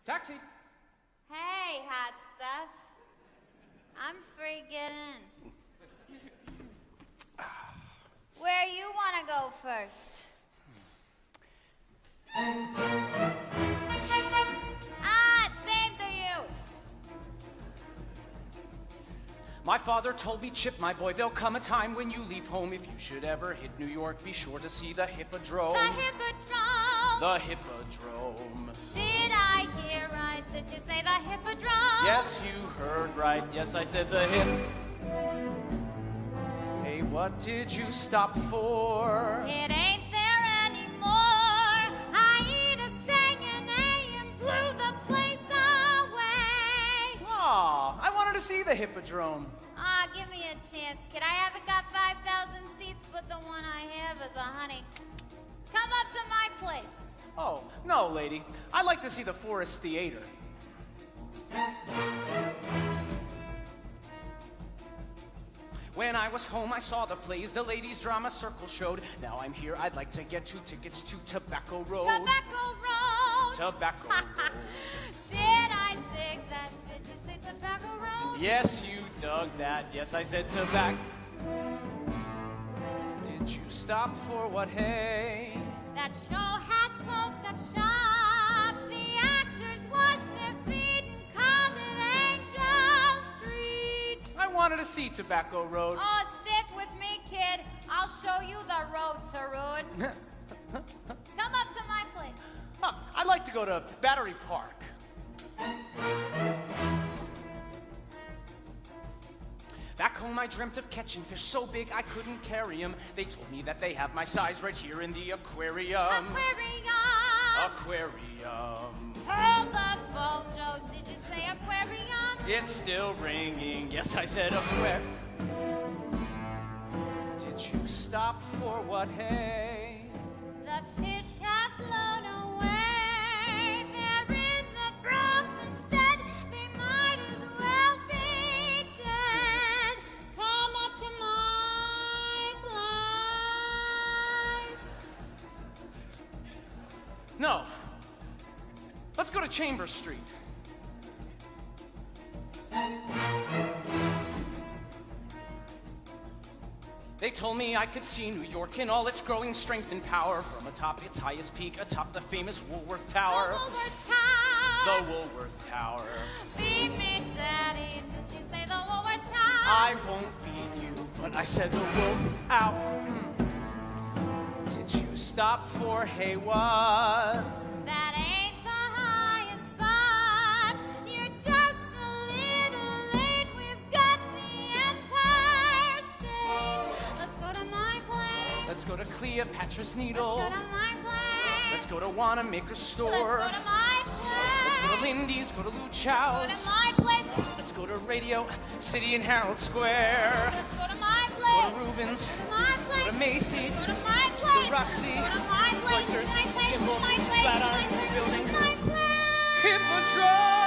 Taxi. Hey, hot stuff. I'm free, get in. Where you want to go first? Same to you. My father told me, Chip, my boy, there'll come a time when you leave home. If you should ever hit New York, be sure to see the Hippodrome. The Hippodrome. The Hippodrome. Did I hear right? Did you say the Hippodrome? Yes, you heard right. Yes, I said the hip. Hey, what did you stop for? It ain't there anymore. Aida sang an A and blew the place away. Aw, I wanted to see the Hippodrome. Give me a chance, kid. I haven't got 5,000 seats, but the one I have is a honey. Come up to my place. Oh, no, lady. I'd like to see the Forrest The-a-tre. When I was home, I saw the plays, the ladies' drama circle showed. Now I'm here, I'd like to get 2 tickets to Tobacco Road. Tobacco Road! Tobacco Road. Did I dig that? Did you say Tobacco Road? Yes, you dug that. Yes, I said tobacco. Did you stop for what, hey? That show has closed up shop. The actors wash their feet and called it Angel Street. I wanted to see Tobacco Road. Oh, stick with me, kid. I'll show you the road to ruin. Come up to my place. Huh, I'd like to go to Battery Park. Back home I dreamt of catching fish so big I couldn't carry them. They told me that they have my size right here in the aquarium. Aquarium. Aquarium. Hold the phone, Joe. Did you say aquarium? It's still ringing. Yes, I said aquarium. Did you stop for what, hey? The fish have flown away. They're in the Bronx instead. They might as well be dead. Come up to my place. No. Let's go to Chambers Street. They told me I could see New York in all its growing strength and power from atop its highest peak, atop the famous Woolworth Tower. The Woolworth Tower. The Woolworth Tower. Beat me, Daddy. Did you say the Woolworth Tower? I won't beat you, but I said the Woolworth Tower. Did you stop for, hey, what? That ain't the highest spot. You're just a little late. We've got the Empire State. Let's go to my place. Let's go to Cleopatra's Needle. Let's go to my place. Let's go to Wanamaker's store. Let's go to my place. Let's go to Lindy's, go to Lou Chow's. Let's go to my place. Let's go to Radio City in Herald Square. Let's go to my place. Go to Rubens. Let's go to my place. Go to Macy's. Let's go to my place. Go to Roxy. Let's go to my place. Oysters. My place. Gimbals. My place. Flatiron My place. Building. My place. Hippodrome.